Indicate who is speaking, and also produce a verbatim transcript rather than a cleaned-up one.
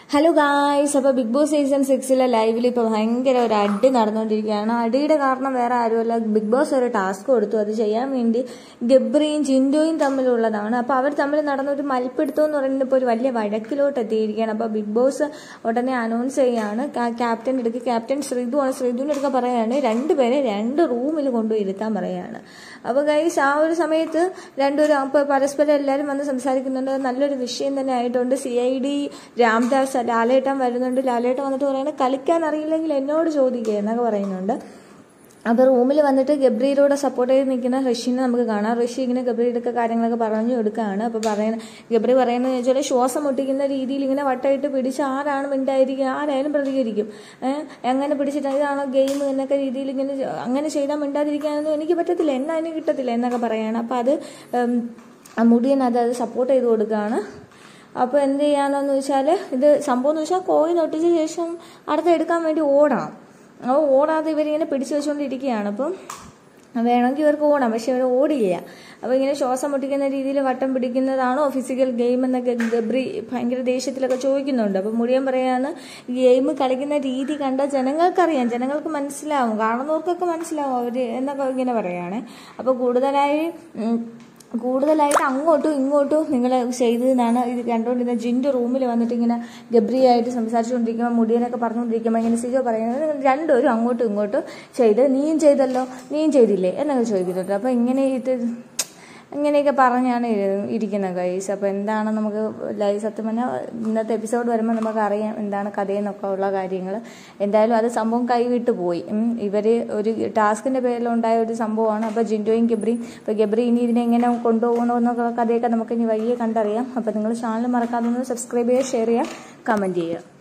Speaker 1: Hello guys, അപ്പോൾ Bigg Boss season സിക്സിലെ ലൈവിൽ ഇപ്പോൾ ഭയങ്കര ഒരു അടി നടന്നുകൊണ്ടിരിക്കുകയാണ്. അടിയുടെ കാരണം വേറെ ആരുമല്ല, ബിഗ് ബോസ് ഒരു ടാസ്ക് കൊടുത്തു. അത് ചെയ്യാൻ വേണ്ടി ഗബ്രിയും ജിൻഡോയും തമ്മിലുള്ളതാണ്. അപ്പോൾ അവർ തമ്മിൽ നടന്ന ഒരു മൽപ്പിടുത്തം എന്ന് പറയുന്നത് ഇപ്പോൾ ഒരു വലിയ വഴക്കിലോട്ട് എത്തിയിരിക്കുകയാണ്. അപ്പോൾ ബിഗ് ബോസ് ഉടനെ അനൗൺസ് ചെയ്യുകയാണ്, ക്യാപ്റ്റൻ എടുക്കുക, ക്യാപ്റ്റൻ ശ്രീതു ആണ്, ശ്രീതുവിൻ്റെ എടുക്കുക പറയുകയാണ് രണ്ടുപേരെ രണ്ട് റൂമിൽ കൊണ്ടുപോയി ഇരുത്താൻ പറയുകയാണ്. അപ്പോൾ ഗൈസ് ആ ഒരു സമയത്ത് രണ്ടുപേരും അപ്പോൾ പരസ്പരം എല്ലാവരും വന്ന് സംസാരിക്കുന്നുണ്ട്. നല്ലൊരു വിഷയം തന്നെ ആയിട്ടുണ്ട്. C I D Ramdas Lalettan വരുന്നുണ്ട്. ലാലേട്ടൻ വന്നിട്ട് പറയുന്നത് കളിക്കാൻ അറിയില്ലെങ്കിൽ എന്നോട് ചോദിക്കുക എന്നൊക്കെ പറയുന്നുണ്ട്. അപ്പോൾ റൂമിൽ വന്നിട്ട് ഗബ്രിയിലൂടെ സപ്പോർട്ട് ചെയ്ത് നിൽക്കുന്ന ഋഷിനെ നമുക്ക് കാണാം. ഋഷി ഇങ്ങനെ ഗബ്രിയുടെ കാര്യങ്ങളൊക്കെ പറഞ്ഞു കൊടുക്കുകയാണ്. അപ്പോൾ പറയുന്നത് ഗബ്രി പറയുന്നത് വെച്ചാൽ ശ്വാസം മുട്ടിക്കുന്ന രീതിയിൽ ഇങ്ങനെ വട്ടമായിട്ട് പിടിച്ച് ആരാണ് മിണ്ടായിരിക്കുക, ആരായാലും പ്രതികരിക്കും. എങ്ങനെ പിടിച്ചിട്ട് ഇതാണോ ഗെയിം എന്നൊക്കെ രീതിയിൽ ഇങ്ങനെ അങ്ങനെ ചെയ്താൽ മിണ്ടാതിരിക്കാനൊന്നും എനിക്ക് പറ്റത്തില്ല, എന്നാ അതിന് കിട്ടത്തില്ല എന്നൊക്കെ പറയുകയാണ്. അപ്പോൾ അത് മുടിയൻ അത് അത് സപ്പോർട്ട് ചെയ്ത് കൊടുക്കുകയാണ്. അപ്പോൾ എന്ത് ചെയ്യാമെന്ന് വെച്ചാൽ ഇത് സംഭവം എന്ന് വെച്ചാൽ കോഴി നൊട്ടിച്ച ശേഷം അടുത്ത് എടുക്കാൻ വേണ്ടി ഓടണം. അപ്പോൾ ഓടാതെ ഇവരിങ്ങനെ പിടിച്ചു വെച്ചുകൊണ്ടിരിക്കുകയാണ്. അപ്പം വേണമെങ്കിൽ ഇവർക്ക് ഓടാം, പക്ഷെ ഇവർ ഓടില്ല. അപ്പോൾ ഇങ്ങനെ ശ്വാസം മുട്ടിക്കുന്ന രീതിയിൽ വട്ടം പിടിക്കുന്നതാണോ ഫിസിക്കൽ ഗെയിം എന്നൊക്കെ ഗബ്രി ഭയങ്കര ദേഷ്യത്തിലൊക്കെ ചോദിക്കുന്നുണ്ട്. അപ്പോൾ മുടിയൻ പറയാണ് ഗെയിം കളിക്കുന്ന രീതി കണ്ടാൽ ജനങ്ങൾക്കറിയാം, ജനങ്ങൾക്ക് മനസ്സിലാവും, കാണുന്നവർക്കൊക്കെ മനസ്സിലാവും അവർ എന്നൊക്കെ ഇങ്ങനെ പറയുകയാണ്. അപ്പോൾ കൂടുതലായി കൂടുതലായിട്ട് അങ്ങോട്ടും ഇങ്ങോട്ടും നിങ്ങൾ ചെയ്തതെന്നാണ് ഇത് കണ്ടുകൊണ്ടിരുന്ന ജിൻ്റെ റൂമിൽ വന്നിട്ട് ഇങ്ങനെ ഗബ്രിയായിട്ട് സംസാരിച്ചുകൊണ്ടിരിക്കുമ്പോൾ മുടിയനൊക്കെ പറഞ്ഞുകൊണ്ടിരിക്കുമ്പോൾ ഇങ്ങനെ സിജോ പറയുന്നത് രണ്ടുപേരും അങ്ങോട്ടും ഇങ്ങോട്ടും ചെയ്ത് നീയും ചെയ്തല്ലോ നീയും ചെയ്തില്ലേ എന്നൊക്കെ ചോദിക്കുന്നുണ്ട്. അപ്പോൾ ഇങ്ങനെ ഇത് ഇങ്ങനെയൊക്കെ പറഞ്ഞാണ് ഇരിക്കുന്നത് ഗൈസ്. അപ്പോൾ എന്താണ് നമുക്ക് ലൈവ് സത്യം പറഞ്ഞാൽ ഇന്നത്തെ എപ്പിസോഡ് വരുമ്പോൾ നമുക്ക് അറിയാം എന്താണ് കഥയെന്നൊക്കെ ഉള്ള കാര്യങ്ങൾ. എന്തായാലും അത് സംഭവം കൈവിട്ട് പോയി. ഇവർ ഒരു ടാസ്കിൻ്റെ പേരിലുണ്ടായ ഒരു സംഭവമാണ്. അപ്പോൾ ജിൻഡോയും ഗബ്രിയും അപ്പോൾ ഗബ്രി ഇനി ഇതിനെ എങ്ങനെ കൊണ്ടുപോകണമെന്നൊക്കെ കഥയൊക്കെ നമുക്ക് ഇനി വഴിയെ കണ്ടറിയാം. അപ്പോൾ നിങ്ങൾ ചാനൽ മറക്കാതെ ഒന്ന് സബ്സ്ക്രൈബ് ചെയ്യുക, ഷെയർ ചെയ്യുക, കമൻറ്റ് ചെയ്യുക.